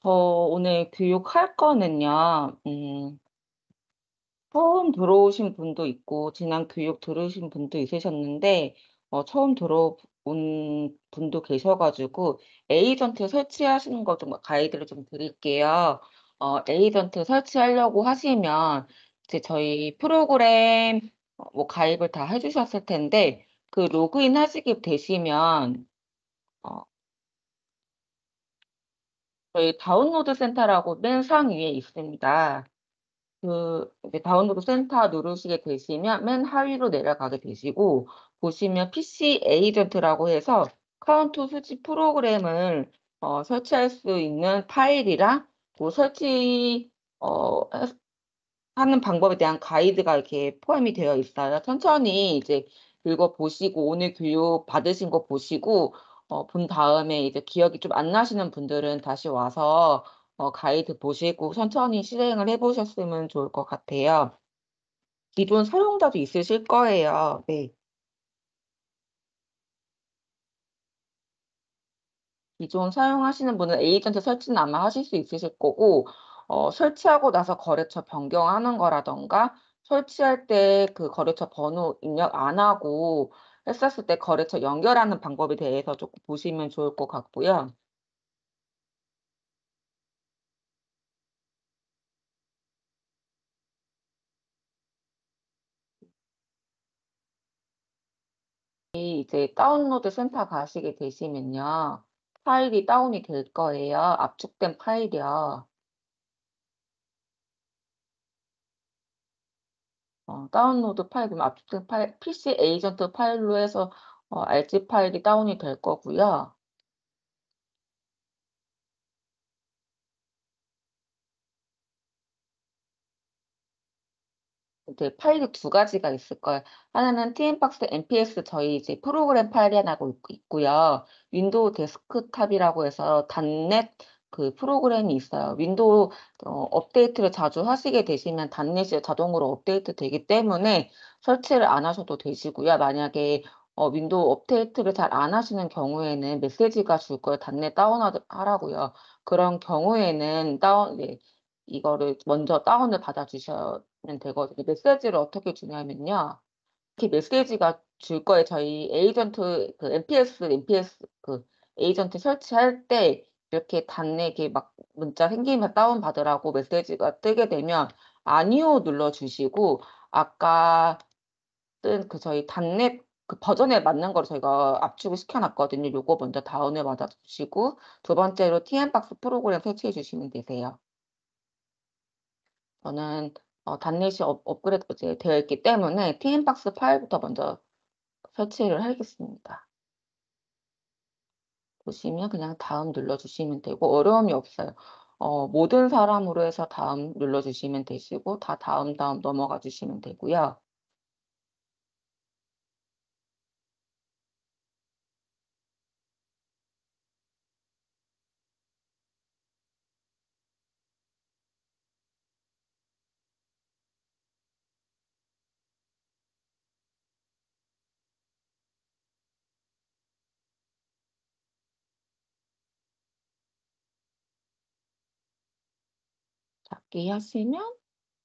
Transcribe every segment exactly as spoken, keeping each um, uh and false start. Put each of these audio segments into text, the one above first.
저 오늘 교육할 거는요. 음 처음 들어오신 분도 있고 지난 교육 들으신 분도 있으셨는데 어 처음 들어온 분도 계셔 가지고 에이전트 설치하시는 거 좀 가이드를 좀 드릴게요. 어 에이전트 설치하려고 하시면 이제 저희 프로그램 어 뭐 가입을 다 해 주셨을 텐데 그 로그인 하시게 되시면 어 저희 다운로드 센터라고 맨 상위에 있습니다. 그 이제 다운로드 센터 누르시게 되시면 맨 하위로 내려가게 되시고 보시면 피씨 에이전트라고 해서 카운트 수집 프로그램을 어 설치할 수 있는 파일이랑 그 설치 어 해스 하는 방법에 대한 가이드가 이렇게 포함이 되어 있어요. 천천히 이제 읽어 보시고 오늘 교육 받으신 거 보시고 어 본 다음에 이제 기억이 좀 안 나시는 분들은 다시 와서 어 가이드 보시고 천천히 실행을 해 보셨으면 좋을 것 같아요. 기존 사용자도 있으실 거예요. 네. 기존 사용하시는 분은 에이전트 설치는 아마 하실 수 있으실 거고 어 설치하고 나서 거래처 변경하는 거라든가 설치할 때 그 거래처 번호 입력 안 하고 했었을 때 거래처 연결하는 방법에 대해서 쪼끔 보시면 좋을 것 같고요. 이 이제 다운로드 센터 가시게 되시면요. 파일이 다운이 될 거예요, 압축된 파일이요. 어 다운로드 파일 그럼 압축된 파일 피씨 에이전트 파일로 해서 어 알지 파일이 다운이 될 거고요. 이제 파일이 두 가지가 있을 거예요. 하나는 티엠박스 엠피에스 저희 이제 프로그램 파일이 하나가 있 있고요. 윈도우 데스크탑이라고 해서 닷넷 그 프로그램이 있어요. 윈도우 어 업데이트를 자주 하시게 되시면 닷넷이 자동으로 업데이트 되기 때문에 설치를 안 하셔도 되시고요. 만약에 어 윈도우 업데이트를 잘 안 하시는 경우에는 메시지가 줄 거예요. 닷넷 다운하드 하라고요. 그런 경우에는 다운 네 이거를 먼저 다운을 받아 주셔면 되거든요. 메시지를 어떻게 주냐면요. 이렇게 메시지가 줄 거예요. 저희 에이전트 그 엠피에스 엠피에스 그 에이전트 설치할 때 이렇게 닷넷 이렇게 막 문자 생기면 다운 받으라고 메시지가 뜨게 되면 아니요 눌러 주시고 아까 뜬 그 저희 닷넷 그 버전에 맞는 거를 저희가 압축을 시켜 놨거든요. 요거 먼저 다운을 받아 주시고 두 번째로 티엠박스 프로그램 설치해 주시면 되세요. 저는 어 닷넷이 업 업그레이드 이제 되어 있기 때문에 티엠박스 파일부터 먼저 설치를 하겠습니다. 보시면 그냥 다음 눌러 주시면 되고 어려움이 없어요. 어 모든 사람으로 해서 다음 눌러 주시면 되시고 다 다음, 다음 넘어가 주시면 되고요. 작게 하시면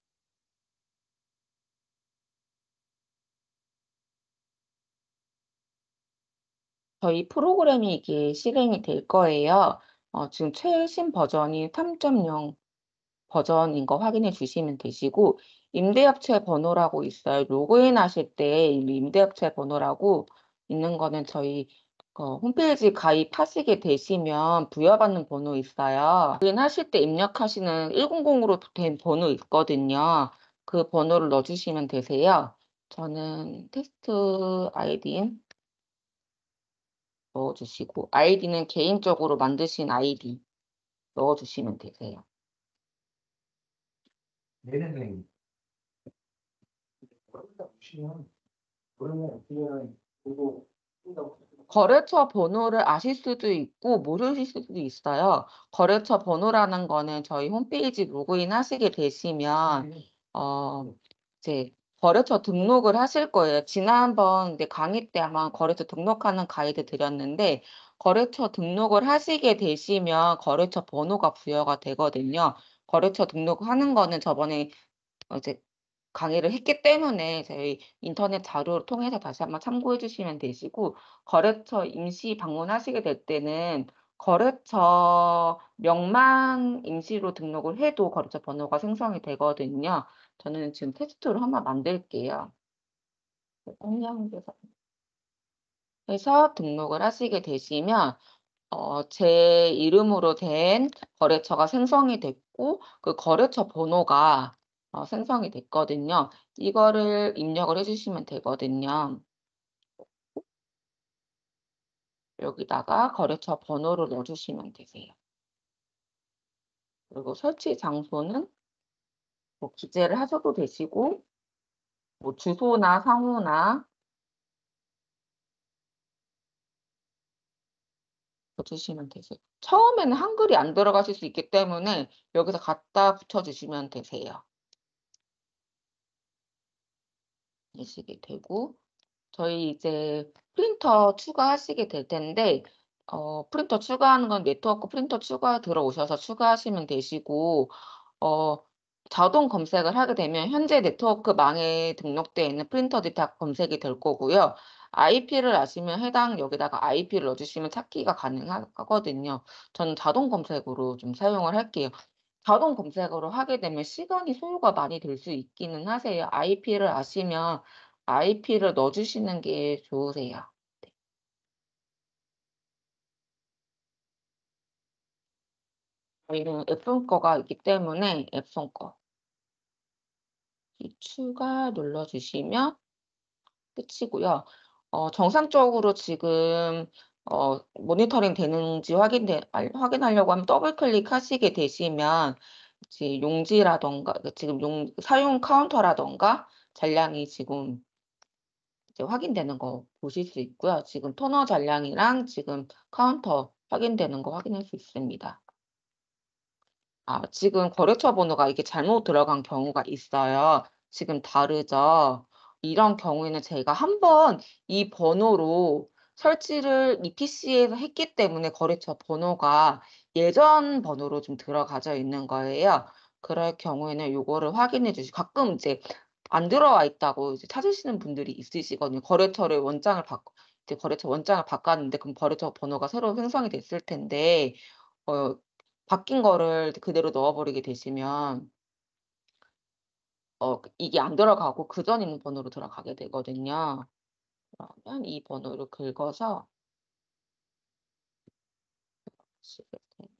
저희 프로그램이 이게 실행이 될 거예요. 어 지금 최신 버전이 삼 점 영 버전인 거 확인해 주시면 되시고 임대업체 번호라고 있어요. 로그인 하실 때 이 임대업체 번호라고 있는 거는 저희 어 홈페이지 가입하시게 되시면 부여받는 번호 있어요. 로그인하실 때 입력하시는 일공공으로 된 번호 있거든요. 그 번호를 넣어 주시면 되세요. 저는 테스트 아이디 넣어 주시고 아이디는 개인적으로 만드신 아이디 넣어 주시면 되세요. 네네네. 거기다 보시면 그러면 그냥 그거 거래처 번호를 아실 수도 있고 모르실 수도 있어요. 거래처 번호라는 거는 저희 홈페이지 로그인 하시게 되시면 네. 어 이제 거래처 등록을 하실 거예요. 지난번 이제 강의 때 아마 거래처 등록하는 가이드 드렸는데 거래처 등록을 하시게 되시면 거래처 번호가 부여가 되거든요. 거래처 등록하는 거는 저번에 어 이제 강의를 했기 때문에 저희 인터넷 자료를 통해서 다시 한번 참고해 주시면 되시고, 거래처 임시 방문하시게 될 때는 거래처 명만 임시로 등록을 해도 거래처 번호가 생성이 되거든요. 저는 지금 테스트로 한번 만들게요. 해서 등록을 하시게 되시면 어 제 이름으로 된 거래처가 생성이 됐고, 그 거래처 번호가 어 생성이 됐거든요. 이거를 입력을 해 주시면 되거든요. 여기다가 거래처 번호를 넣어 주시면 되세요. 그리고 설치 장소는 뭐 기재를 하셔도 되시고, 뭐 주소나 상호나 넣어 주시면 되세요. 처음에는 한글이 안 들어가실 수 있기 때문에 여기서 갖다 붙여 주시면 되세요. 이시게 되고, 저희 이제 프린터 추가하시게 될 텐데, 어 프린터 추가하는 건 네트워크 프린터 추가 들어오셔서 추가하시면 되시고, 어 자동 검색을 하게 되면 현재 네트워크망에 등록되어 있는 프린터들이 다 검색이 될 거고요. 아이피를 아시면 해당 여기다가 아이피를 넣어 주시면 찾기가 가능하 하거든요. 저는 자동 검색으로 좀 사용을 할게요. 자동 검색으로 하게 되면 시간이 소요가 많이 될 수 있기는 하세요. 아이피를 아시면 아이피를 넣어 주시는 게 좋으세요. 네. 저희는 앱손 거가 있기 때문에 앱손 거 이 추가 눌러 주시면 끝이고요. 어 정상적으로 지금 어 모니터링 되는지 확인돼 알 확인하려고 하면 더블 클릭하시게 되시면 이제 용지라든가 그 지금 용 사용 카운터라든가 잔량이 지금 이제 확인되는 거 보실 수 있고요. 지금 토너 잔량이랑 지금 카운터 확인되는 거 확인할 수 있습니다. 아, 지금 거래처 번호가 이게 잘못 들어간 경우가 있어요. 지금 다르죠? 이런 경우에는 제가 한번 이 번호로 설치를 이 피시에서 했기 때문에 거래처 번호가 예전 번호로 좀 들어가져 있는 거예요. 그럴 경우에는 요거를 확인해 주시 가끔 이제 안 들어와 있다고 이제 찾으시는 분들이 있으시거든요. 거래처를 원장을 바꿔 이제 거래처 원장을 바꿨는데 그럼 거래처 번호가 새로 생성이 됐을 텐데 어 바뀐 거를 그대로 넣어 버리게 되시면 어 그 이게 안 들어가고 그전 있는 번호로 들어가게 되거든요. 그러면 이 번호를 긁어서 하시게 되면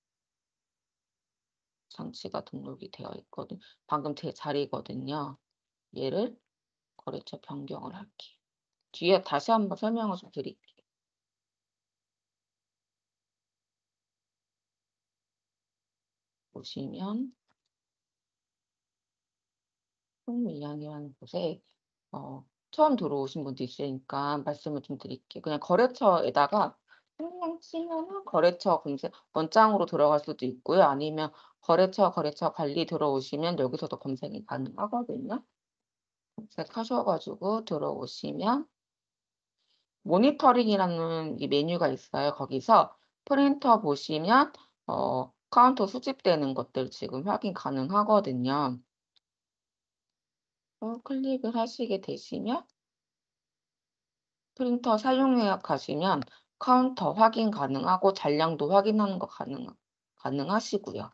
장치가 등록이 되어 있거든 방금 제 자리거든요. 얘를 거래처 변경을 할게요. 뒤에 다시 한번 설명을 좀 드릴게요. 보시면 홈 이야기하는 곳에 어 처음 들어오신 분도 있으니까 말씀을 좀 드릴게요. 그냥 거래처에다가 그냥 치면은 거래처 검색 원장으로 들어갈 수도 있고요. 아니면 거래처, 거래처 관리 들어오시면 여기서도 검색이 가능하거든요. 검색하셔 가지고 들어오시면 모니터링이라는 이 메뉴가 있어요. 거기서 프린터 보시면 어 카운터 수집되는 것들 지금 확인 가능하거든요. 어 클릭을 하시게 되시면 프린터 사용 예약 하시면 카운터 확인 가능하고 잔량도 확인하는 거 가능 가능하시고요.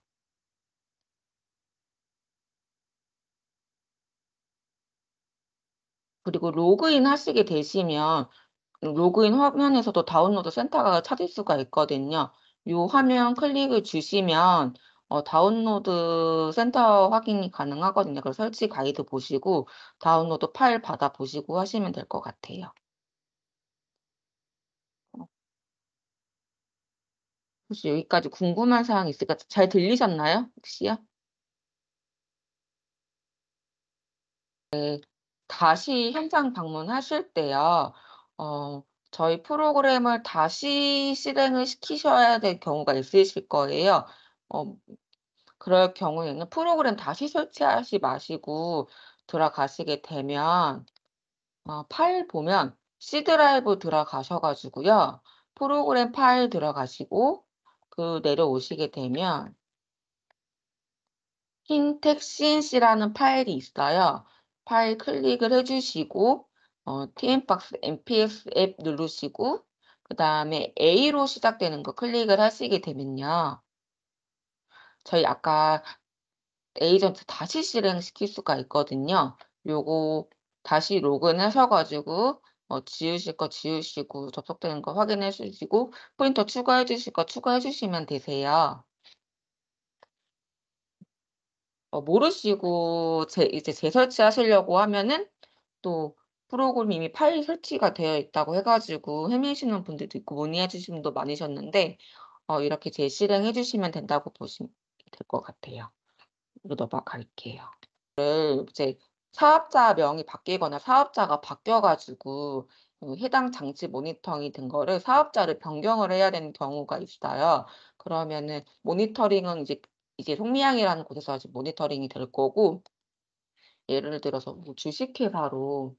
그리고 로그인 하시게 되시면 로그인 화면에서도 다운로드 센터가 찾을 수가 있거든요. 요 화면 클릭을 주시면 어 다운로드 센터 확인이 가능하거든요. 그래서 설치 가이드 보시고 다운로드 파일 받아 보시고 하시면 될 것 같아요. 어 혹시 여기까지 궁금한 사항 있을까? 잘 들리셨나요? 혹시요? 다시 현장 방문하실 때요. 어 저희 프로그램을 다시 실행을 시키셔야 될 경우가 있으실 거예요. 어 그럴 경우에는 프로그램 다시 설치하지 마시고 들어가시게 되면 어 파일 보면 C 드라이브 들어가셔 가지고요. 프로그램 파일 들어가시고 그 내려오시게 되면 킨텍스인씨라는 파일이 있어요. 파일 클릭을 해 주시고 어 티엠박스 엔피엑스 앱 누르시고 그다음에 A로 시작되는 거 클릭을 하시게 되면요. 저희 아까 에이전트 다시 실행시킬 수가 있거든요. 요거 다시 로그인하셔 가지고 어 지우실 거 지우시고 접속되는 거 확인해 주시고 프린터 추가해 주실 거 추가해 주시면 되세요. 어 모르시고 재 이제 재설치하시려고 하면은 또 프로그램이 이미 파일 설치가 되어 있다고 해 가지고 헤매시는 분들도 있고 문의해 주시는 분도 많으셨는데 어 이렇게 재실행해 주시면 된다고 보시면 될 것 같아요. 이거 넘어갈게요. 이제 사업자명이 바뀌거나 사업자가 바뀌어 가지고 그 해당 장치 모니터링이 된 거를 사업자를 변경을 해야 되는 경우가 있어요. 그러면은 모니터링은 이제 이제 송미향이라는 곳에서 이제 모니터링이 될 거고 예를 들어서 뭐 주식회사로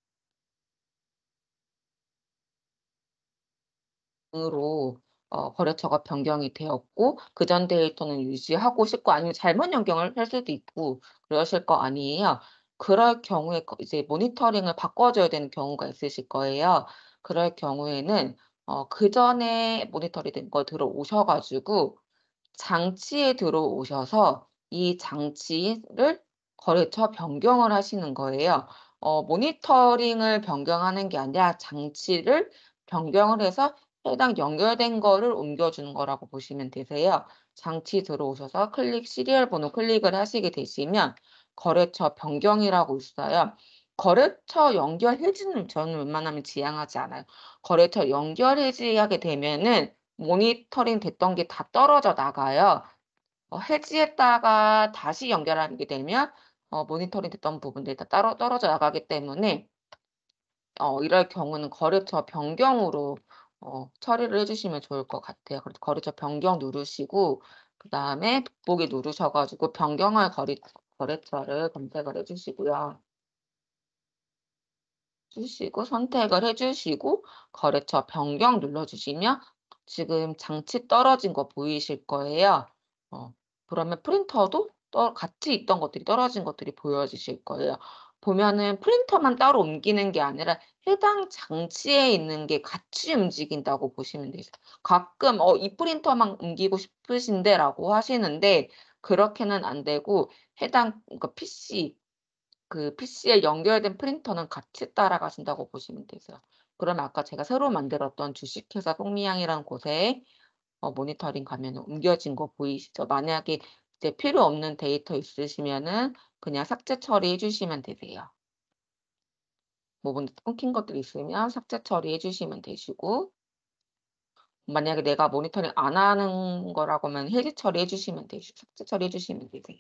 으로 어 거래처가 변경이 되었고 그전 데이터는 유지하고 싶고 아니면 잘못 변경을 할 수도 있고 그러실 거 아니에요. 그럴 경우에 거 이제 모니터링을 바꿔 줘야 되는 경우가 있으실 거예요. 그럴 경우에는 어 그전에 모니터링 된 거 들어오셔 가지고 장치에 들어오셔서 이 장치를 거래처 변경을 하시는 거예요. 어 모니터링을 변경하는 게 아니라 장치를 변경을 해서 해당 연결된 거를 옮겨주는 거라고 보시면 되세요. 장치 들어오셔서 클릭 시리얼 번호 클릭을 하시게 되시면 거래처 변경이라고 있어요. 거래처 연결 해지는 저는 웬만하면 지향하지 않아요. 거래처 연결 해지하게 되면은 모니터링 됐던 게 다 떨어져 나가요. 어 해지했다가 다시 연결하게 되면 어 모니터링 됐던 부분들이 다 따로 떨어져 나가기 때문에 어 이럴 경우는 거래처 변경으로 어 처리를 해 주시면 좋을 것 같아요. 그래서 거래처 변경 누르시고 그다음에 돋보기 누르셔 가지고 변경할 거리 거래처를 검색을 해 주시고요. 주시고 선택을 해 주시고 거래처 변경 눌러 주시면 지금 장치 떨어진 거 보이실 거예요. 어 그러면 프린터도 떠 같이 있던 것들이 떨어진 것들이 보여지실 거예요. 보면은 프린터만 따로 옮기는 게 아니라 해당 장치에 있는 게 같이 움직인다고 보시면 되세요. 가끔 "어 이 프린터만 옮기고 싶으신데."라고 하시는데 그렇게는 안 되고 해당 그러니까 피씨 그 피씨에 연결된 프린터는 같이 따라가신다고 보시면 되세요. 그러면 아까 제가 새로 만들었던 주식회사 송미향이라는 곳에 어 모니터링 가면은 옮겨진 거 보이시죠? 만약에 이제 필요 없는 데이터 있으시면은 그냥 삭제 처리해 주시면 되세요. 부분 끊긴 것들이 있으면 삭제 처리해 주시면 되시고 만약에 내가 모니터링 안 하는 거라고 하면 해지 처리해 주시면 되시고 삭제 처리해 주시면 되세요.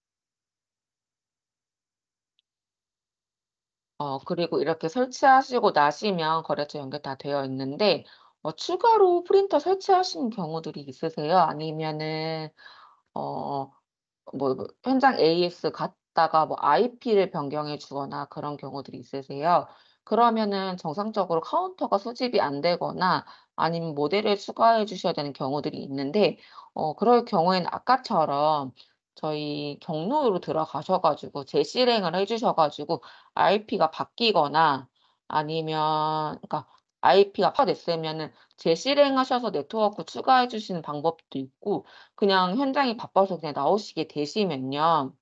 어 그리고 이렇게 설치하시고 나시면 거래처 연결 다 되어 있는데 어 추가로 프린터 설치하시는 경우들이 있으세요? 아니면은 어 뭐 뭐 현장 에이에스 갔다가 뭐 아이피를 변경해 주거나 그런 경우들이 있으세요? 그러면은 정상적으로 카운터가 수집이 안 되거나 아니면 모델을 추가해 주셔야 되는 경우들이 있는데 어 그럴 경우에는 아까처럼 저희 경로로 들어가셔 가지고 재실행을 해 주셔 가지고 아이피가 바뀌거나 아니면 그러니까 아이피가 확보됐으면은 재실행하셔서 네트워크 추가해 주시는 방법도 있고 그냥 현장이 바빠서 그냥 나오시게 되시면요.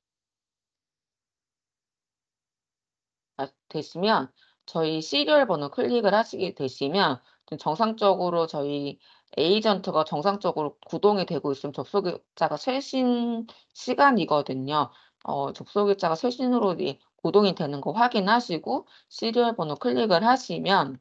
아 되시면 저희 시리얼 번호 클릭을 하시게 되시면 좀 정상적으로 저희 에이전트가 정상적으로 구동이 되고 있으면 접속일자가 최신 시간이거든요. 어 접속일자가 최신으로 이 구동이 되는 거 확인하시고 시리얼 번호 클릭을 하시면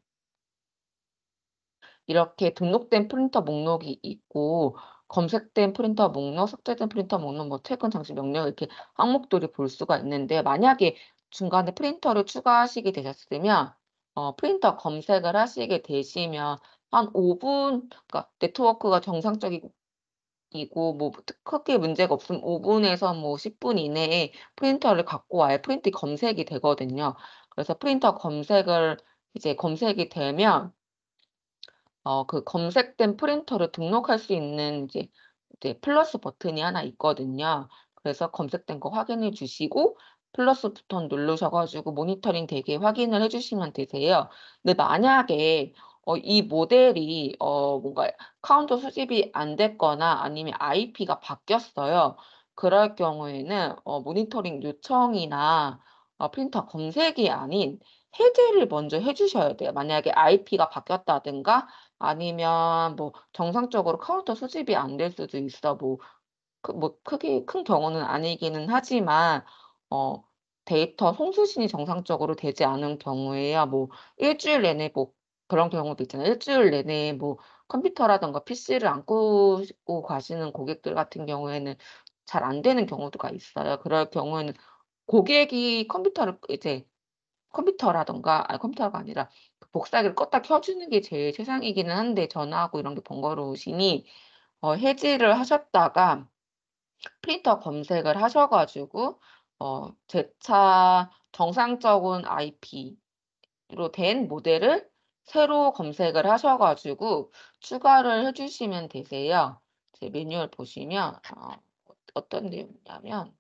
이렇게 등록된 프린터 목록이 있고 검색된 프린터 목록, 삭제된 프린터 목록, 뭐 퇴근 장치 명령 이렇게 항목들이 볼 수가 있는데 만약에 중간에 프린터를 추가하시게 되셨으면 어 프린터 검색을 하시게 되시면 한 오 분 그러니까 네트워크가 정상적이고 이고 뭐 특 크게 문제가 없으면 오 분에서 뭐 십 분 이내에 프린터를 갖고 와야 프린트 검색이 되거든요. 그래서 프린터 검색을 이제 검색이 되면 어 그 검색된 프린터를 등록할 수 있는 이제 이제 플러스 버튼이 하나 있거든요. 그래서 검색된 거 확인해 주시고 플러스 버튼 누르셔 가지고 모니터링 되게 확인을 해 주시면 되세요. 근데 만약에 어 이 모델이 어 뭔가 카운터 수집이 안 됐거나 아니면 아이피가 바뀌었어요. 그럴 경우에는 어 모니터링 요청이나 어 프린터 검색이 아닌 해제를 먼저 해 주셔야 돼요. 만약에 아이피가 바뀌었다든가 아니면 뭐 정상적으로 카운터 수집이 안 될 수도 있어. 뭐 크 뭐 크게 큰 경우는 아니기는 하지만 어 데이터 송수신이 정상적으로 되지 않은 경우에야 뭐 일 주일 내내 뭐 그런 경우도 있잖아요. 일 주일 내내 뭐 컴퓨터라든가 피시를 안 끄고 가시는 고객들 같은 경우에는 잘 안 되는 경우가 있어요. 그럴 경우에는 고객이 컴퓨터를 이제 컴퓨터라든가 아니 컴퓨터가 아니라 그 복사기를 껐다 켜 주는 게 제일 최상이기는 한데 전화하고 이런 게 번거로우시니 어 해지를 하셨다가 프린터 검색을 하셔 가지고 어 제 차 정상적인 아이피로 된 모델을 새로 검색을 하셔 가지고 추가를 해 주시면 되세요. 제 매뉴얼 보시면 어 어떤 내용이냐면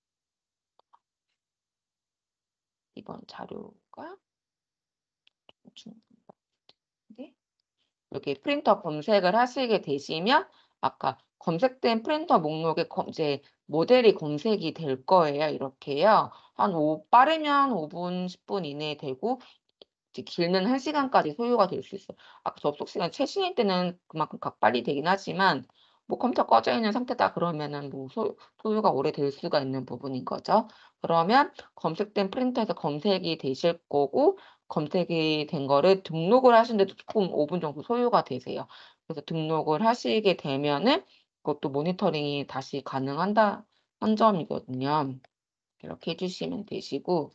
이번 자료가 네. 여기 프린터 검색을 하시게 되시면 아까 검색된 프린터 목록에 검 이제 모델이 검색이 될 거예요. 이렇게요. 한 오 빠르면 오 분, 십 분 이내에 되고 이제 길면 한 시간까지 소요가 될 수 있어요. 아까 접속 시간 최신일 때는 그만큼 각 빨리 되긴 하지만 뭐 컴퓨터 꺼져 있는 상태다 그러면은 뭐 소 소요가 오래될 수가 있는 부분인 거죠. 그러면 검색된 프린터에서 검색이 되실 거고 검색이 된 거를 등록을 하시는데도 쪼끔 오 분 정도 소요가 되세요. 그래서 등록을 하시게 되면은 그것도 모니터링이 다시 가능한다 한 점이거든요. 이렇게 해 주시면 되시고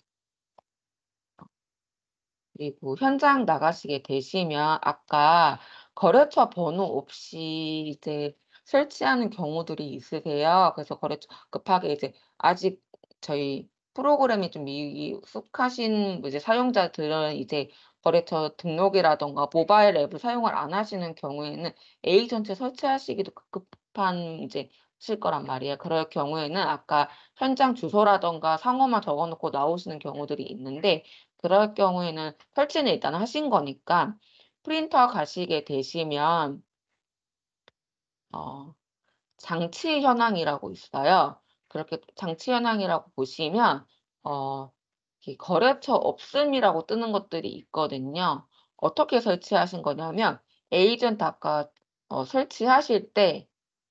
그리고 현장 나가시게 되시면 아까 거래처 번호 없이 이제 설치하는 경우들이 있으세요. 그래서 거래처 급하게 이제 아직 저희 프로그램이 좀 미숙하신 이제 사용자들은 이제 거래처 등록이라든가 모바일 앱을 사용을 안 하시는 경우에는 에이전트 설치하시기도 급급한 이제 실 거란 말이에요. 그럴 경우에는 아까 현장 주소라든가 상호만 적어 놓고 나오시는 경우들이 있는데 그럴 경우에는 설치는 일단 하신 거니까 프린터 가시게 되시면 어 장치 현황이라고 있어요. 그렇게 장치 현황이라고 보시면 어 이 거래처 없음이라고 뜨는 것들이 있거든요. 어떻게 설치하신 거냐면 에이전트 아까 어 설치하실 때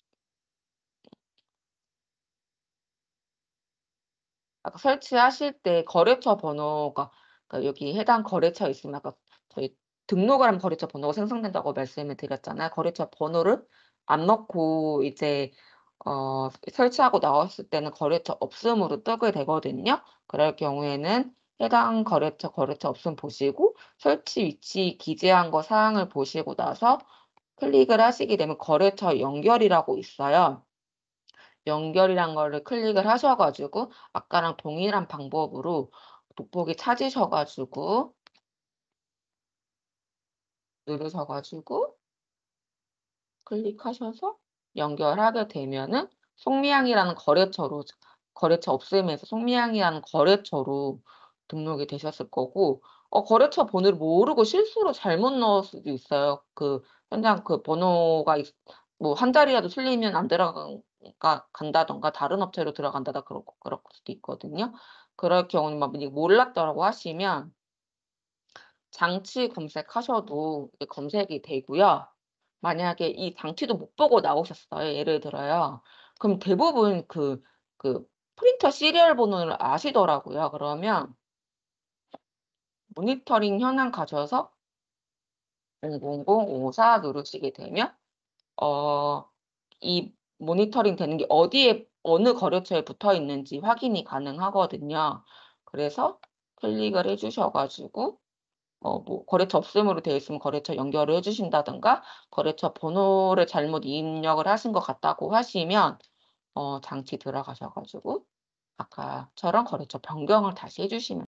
아까 설치하실 때 거래처 번호가 그러니까 여기 해당 거래처 있으면 아까 저희 등록을 하면 거래처 번호가 생성된다고 말씀을 드렸잖아요. 거래처 번호를 안 넣고 이제 어 설치하고 나왔을 때는 거래처 없음으로 뜨게 되거든요. 그럴 경우에는 해당 거래처, 거래처 없음 보시고 설치 위치 기재한 거 사항을 보시고 나서 클릭을 하시게 되면 거래처 연결이라고 있어요. 연결이란 거를 클릭을 하셔 가지고 아까랑 동일한 방법으로 돋보기 찾으셔 가지고 누르셔 가지고 클릭하셔서 연결하게 되면은 송미향이라는 거래처로 거래처 없음에서 송미향이라는 거래처로 등록이 되셨을 거고 어 거래처 번호를 모르고 실수로 잘못 넣을 수도 있어요. 그 현장 그 번호가 있 뭐 한 자리라도 틀리면 안 들어간 가 간다든가 다른 업체로 들어간다다 그럴 그럴 수도 있거든요. 그럴 경우는 막 만약에 몰랐다라고 하시면 장치 검색하셔도 이게 검색이 되고요. 만약에 이 장치도 못 보고 나오셨어요. 예를 들어요. 그럼 대부분 그 그 프린터 시리얼 번호를 아시더라고요. 그러면 모니터링 현황 가셔서 공공공오사 누르시게 되면 어 이 모니터링 되는 게 어디에 어느 거래처에 붙어 있는지 확인이 가능하거든요. 그래서 클릭을 해 주셔 가지고 어 뭐 거래처 없음으로 되어 있으면 거래처 연결을 해 주신다든가 거래처 번호를 잘못 입력을 하신 것 같다고 하시면 어 장치 들어가셔 가지고 아까처럼 거래처 변경을 다시 해 주시면